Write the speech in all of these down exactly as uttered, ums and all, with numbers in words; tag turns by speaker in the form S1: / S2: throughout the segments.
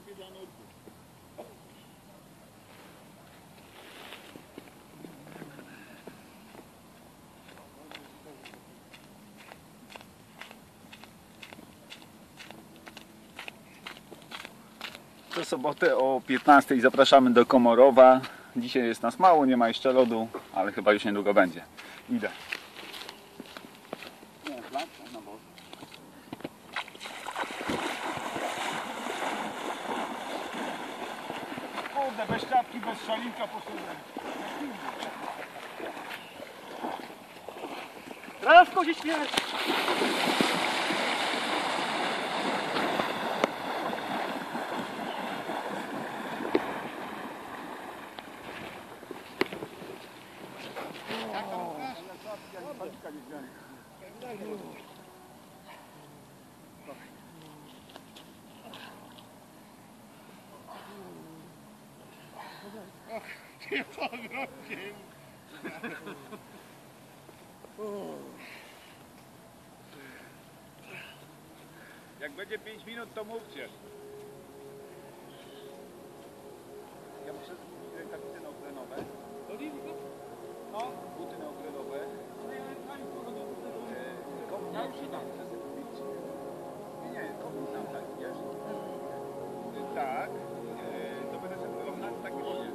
S1: Co sobotę o piętnastej zapraszamy do Komorowa. Dzisiaj jest nas mało, nie ma jeszcze lodu, ale chyba już niedługo będzie. Idę. Kurde, bez czapki, bez szalinka poszedłem.
S2: Rafko się śmiać!
S3: Nie pogrodzie.
S1: Jak będzie pięć minut, to mówcie. Ja muszę zmienić rękawice neoprenowe. No, buty neoprenowe. Ja już idę. Nie, nie, komuś tam, tak, wiesz? Tak, to będę sobie na takiej wodzie.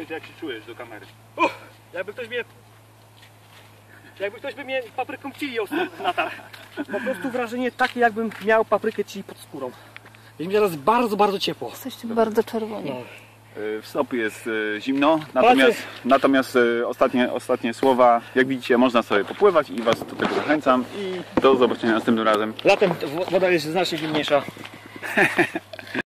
S1: powiedz, jak się czujesz do kamery.
S2: Uff, jakby ktoś mnie... Jakby ktoś by mnie papryką chili natarł. Po prostu wrażenie takie, jakbym miał paprykę chili pod skórą. Jest mi teraz bardzo, bardzo ciepło.
S4: Jesteście bardzo czerwoni.
S2: No.
S1: W stopy jest e, zimno, natomiast, natomiast e, ostatnie, ostatnie słowa, jak widzicie, można sobie popływać i Was do tego zachęcam i do zobaczenia następnym razem.
S2: Latem woda jest znacznie zimniejsza.